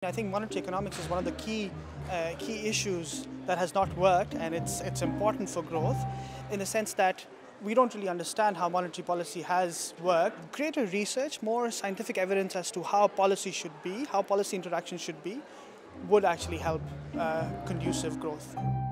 I think monetary economics is one of the key issues that has not worked, and it's important for growth in the sense that we don't really understand how monetary policy has worked. Greater research, more scientific evidence as to how policy should be, how policy interaction should be, would actually help conducive growth.